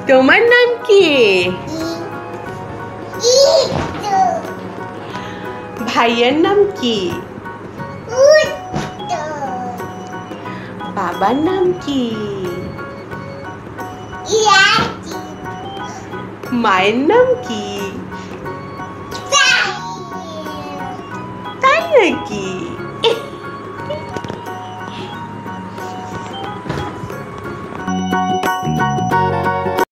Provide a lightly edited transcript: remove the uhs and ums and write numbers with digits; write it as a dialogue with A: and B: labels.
A: তোমার নাম কি? ভাইয়ার নাম কি? বাবার নাম কি? মায়ের নাম কি? তাই নাকি?